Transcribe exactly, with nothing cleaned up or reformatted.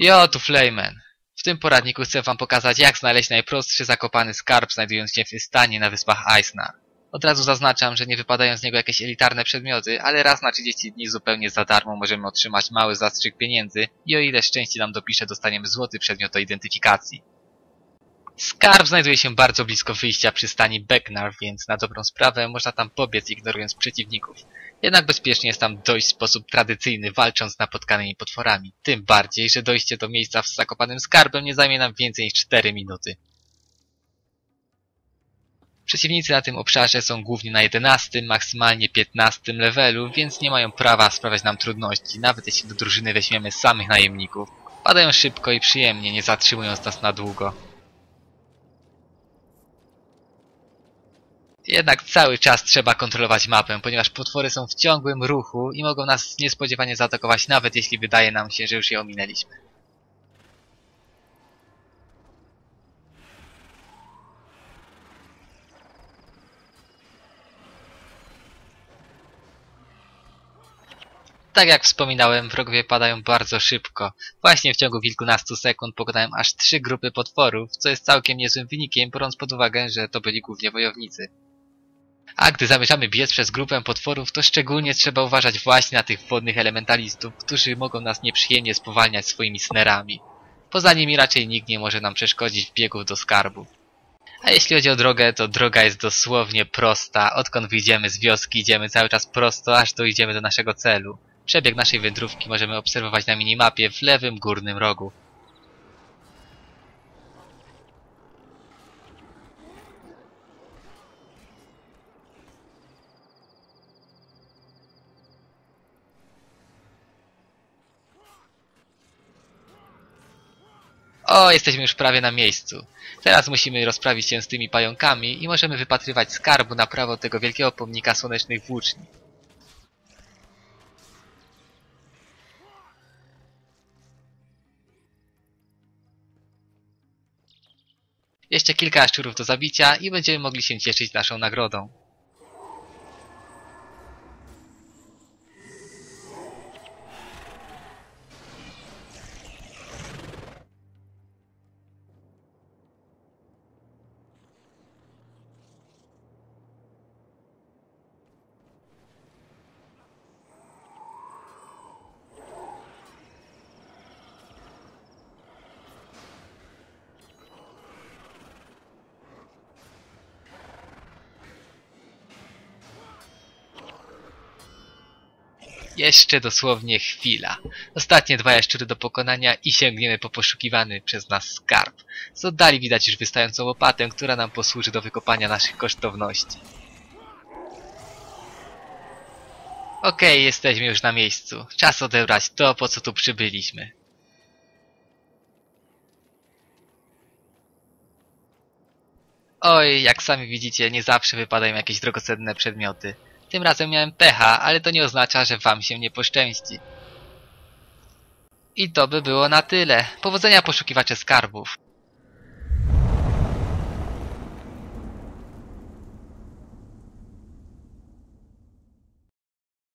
Jo, tu Flayman. W tym poradniku chcę wam pokazać, jak znaleźć najprostszy zakopany skarb znajdujący się w stanie na wyspach Eisnar. Od razu zaznaczam, że nie wypadają z niego jakieś elitarne przedmioty, ale raz na trzydzieści dni zupełnie za darmo możemy otrzymać mały zastrzyk pieniędzy i o ile szczęście nam dopisze, dostaniemy złoty przedmiot do identyfikacji. Skarb znajduje się bardzo blisko wyjścia przystani Begnar, więc na dobrą sprawę można tam pobiec, ignorując przeciwników. Jednak bezpiecznie jest tam dojść w sposób tradycyjny, walcząc z napotkanymi potworami. Tym bardziej, że dojście do miejsca z zakopanym skarbem nie zajmie nam więcej niż cztery minuty. Przeciwnicy na tym obszarze są głównie na jedenastym, maksymalnie piętnastym levelu, więc nie mają prawa sprawiać nam trudności, nawet jeśli do drużyny weźmiemy samych najemników. Padają szybko i przyjemnie, nie zatrzymując nas na długo. Jednak cały czas trzeba kontrolować mapę, ponieważ potwory są w ciągłym ruchu i mogą nas niespodziewanie zaatakować, nawet jeśli wydaje nam się, że już je ominęliśmy. Tak jak wspominałem, wrogowie padają bardzo szybko. Właśnie w ciągu kilkunastu sekund pokonałem aż trzy grupy potworów, co jest całkiem niezłym wynikiem, biorąc pod uwagę, że to byli głównie wojownicy. A gdy zamierzamy biec przez grupę potworów, to szczególnie trzeba uważać właśnie na tych wodnych elementalistów, którzy mogą nas nieprzyjemnie spowalniać swoimi snerami. Poza nimi raczej nikt nie może nam przeszkodzić w biegu do skarbu. A jeśli chodzi o drogę, to droga jest dosłownie prosta. Odkąd wyjdziemy z wioski, idziemy cały czas prosto, aż dojdziemy do naszego celu. Przebieg naszej wędrówki możemy obserwować na minimapie w lewym górnym rogu. O, jesteśmy już prawie na miejscu. Teraz musimy rozprawić się z tymi pająkami i możemy wypatrywać skarbu na prawo tego wielkiego pomnika słonecznych włóczni. Jeszcze kilka jaszczurów do zabicia i będziemy mogli się cieszyć naszą nagrodą. Jeszcze dosłownie chwila. Ostatnie dwa jaszczury do pokonania i sięgniemy po poszukiwany przez nas skarb. Z oddali widać już wystającą łopatę, która nam posłuży do wykopania naszych kosztowności. Okej, okay, jesteśmy już na miejscu. Czas odebrać to, po co tu przybyliśmy. Oj, jak sami widzicie, nie zawsze wypadają jakieś drogocenne przedmioty. Tym razem miałem pecha, ale to nie oznacza, że wam się nie poszczęści. I to by było na tyle. Powodzenia poszukiwacze skarbów.